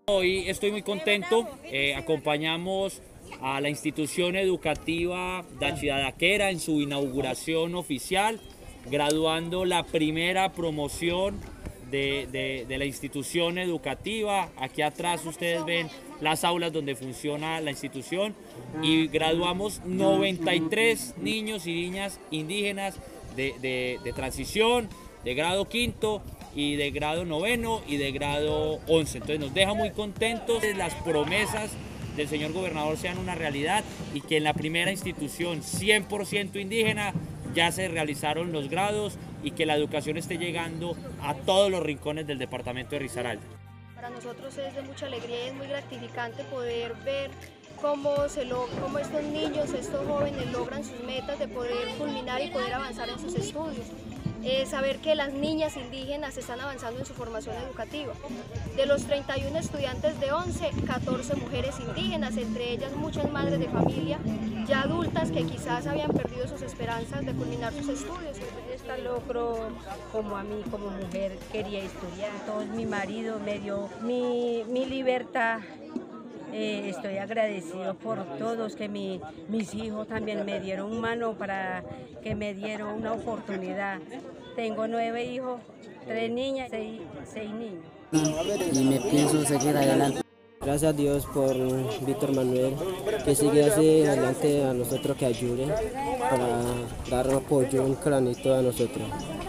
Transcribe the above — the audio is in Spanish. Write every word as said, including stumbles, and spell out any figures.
Hoy estoy muy contento, eh, acompañamos a la institución educativa da Chidadaquera en su inauguración oficial, graduando la primera promoción de, de, de la institución educativa. Aquí atrás ustedes ven las aulas donde funciona la institución y graduamos noventa y tres niños y niñas indígenas de, de, de transición, de grado quinto y de grado noveno y de grado once. Entonces nos deja muy contentos que las promesas del señor gobernador sean una realidad y que en la primera institución cien por ciento indígena ya se realizaron los grados y que la educación esté llegando a todos los rincones del departamento de Risaralda. Para nosotros es de mucha alegría y es muy gratificante poder ver cómo, se lo, cómo estos niños, estos jóvenes logran sus metas de poder culminar y poder avanzar en sus estudios. Eh, saber que las niñas indígenas están avanzando en su formación educativa. De los treinta y uno estudiantes de once, catorce mujeres indígenas, entre ellas muchas madres de familia ya adultas que quizás habían perdido sus esperanzas de culminar sus estudios. Este logro, como a mí como mujer quería estudiar, todo mi marido me dio mi, mi libertad. Eh, estoy agradecido por todos, que mi, mis hijos también me dieron mano para que me dieron una oportunidad. Tengo nueve hijos, tres niñas, seis, seis niños. Y me pienso seguir adelante. Gracias a Dios por Víctor Manuel, que sigue hacia adelante a nosotros, que ayude para dar apoyo, un granito a nosotros.